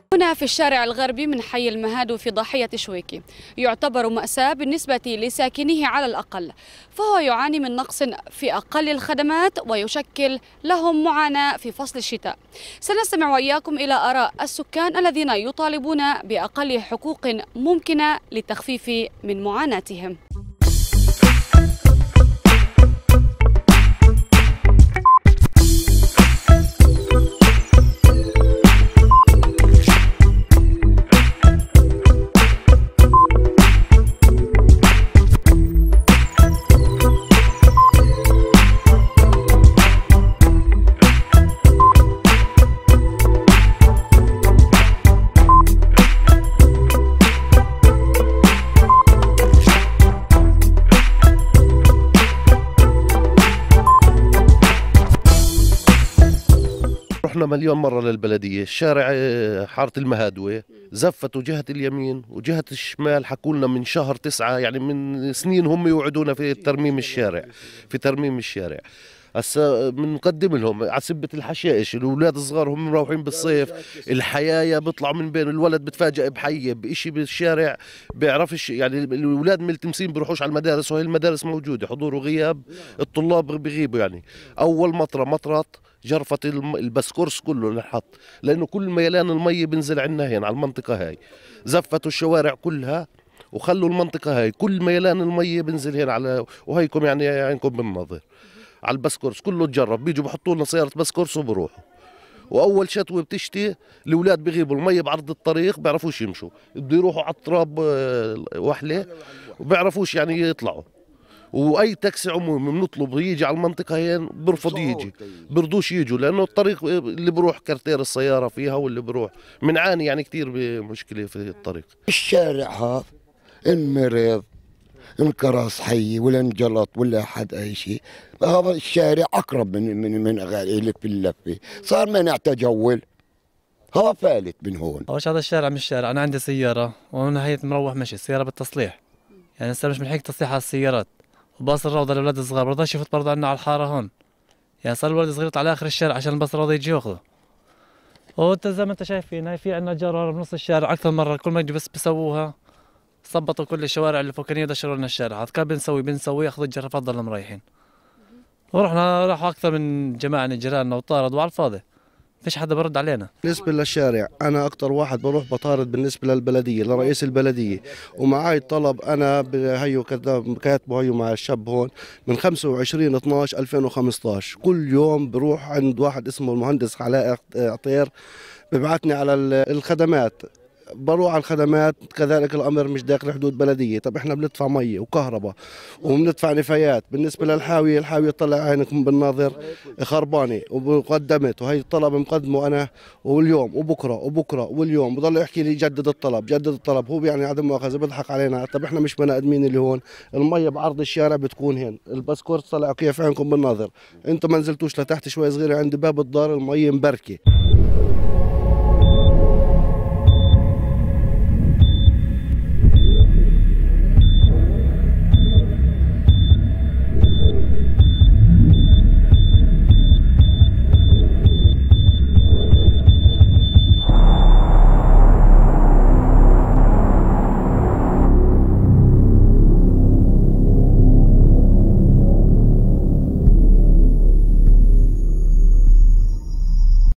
هنا في الشارع الغربي من حي المهاد في ضاحية شويكي، يعتبر مأساة بالنسبة لساكنيه على الأقل، فهو يعاني من نقص في أقل الخدمات ويشكل لهم معاناة في فصل الشتاء. سنستمع وإياكم إلى آراء السكان الذين يطالبون بأقل حقوق ممكنة للتخفيف من معاناتهم. رحنا مليون مرة للبلدية، الشارع حارة المهادوة زفتوا جهة اليمين وجهة الشمال، حكوا لنا من شهر 9، يعني من سنين هم يوعدونا في ترميم الشارع. هسا بنقدم لهم على سبة الحشائش، الاولاد الصغار هم مروحين بالصيف، الحيايا بيطلعوا من بين الولد بتفاجئ بحيه بشيء بالشارع بيعرفش، يعني الاولاد ملتمسين بيروحوش على المدارس، وهي المدارس موجوده حضور وغياب، الطلاب بيغيبوا. يعني اول مطرت جرفت البسكورس كله للحط، لانه كل ميلان المي بينزل عندنا هنا على المنطقه هاي، زفتوا الشوارع كلها وخلوا المنطقه هاي كل ميلان المي بينزل هنا على، وهيكم يعني عينكم بالنظر على البسكورس كله تجرب، بيجوا بحطوا لنا سياره بسكورس وبروحوا. واول شتوه بتشتي الاولاد بيغيبوا، المي بعرض الطريق بيعرفوش يمشوا، بده يروحوا على التراب وحله وبيعرفوش يعني يطلعوا. واي تاكسي عمومي بنطلب يجي على المنطقه هي برفض يجي، برضوش يجوا، لانه الطريق اللي بروح كارتير السياره فيها واللي بروح بنعاني يعني كثير بمشكله في الطريق. الشارع هذا المريض انكرس حي ولا انجلط ولا حد اي شيء، هذا الشارع اقرب من غاليلك في اللفه، صار ما نعتجول، هذا فالت من هون. اول هذا الشارع مش شارع، انا عندي سياره ونهايه مروح مشي، السياره بالتصليح، يعني هسه مش ملحق تصليح على السيارات، وباص الروضه للاولاد الصغار برضاش يفوت برضه عندنا على الحاره هون، يعني صار الولد الصغير على اخر الشارع عشان الباص الروضه يجي ياخذه. وانت زي ما انت شايفين هاي في عندنا جرار بنص الشارع اكثر مره، كل ما يجي بس بسووها ظبطوا كل الشوارع اللي فوقانيه دشروا لنا الشارع، هذا كان بنسوي ياخذوا الجرافات ضلنا مريحين. راحوا اكثر من جماعه من جيراننا وطاردوا على الفاضي، فيش حدا برد علينا. بالنسبه للشارع انا اكثر واحد بروح بطارد بالنسبه للبلديه لرئيس البلديه، ومعي طلب انا هيو كاتبه هيو مع الشاب هون من 25/12/2015، كل يوم بروح عند واحد اسمه المهندس علاء عطير ببعثني على الخدمات، بروح على الخدمات كذلك الامر مش داخل حدود بلديه. طب احنا بندفع ميه وكهرباء وبندفع نفايات. بالنسبه للحاويه، الحاويه طلع عينكم بالناظر خربانه وقدمت، وهي الطلب مقدمه انا واليوم وبكره واليوم، بضل يحكي لي جدد الطلب، هو يعني عدم مؤاخذه بيضحك علينا. طب احنا مش بني ادمين اللي هون، الميه بعرض الشارع بتكون هنا، الباسكورت طلع كيف عينكم بالناظر، انتم ما نزلتوش لتحت شوي صغيره عند باب الدار الميه مبركه.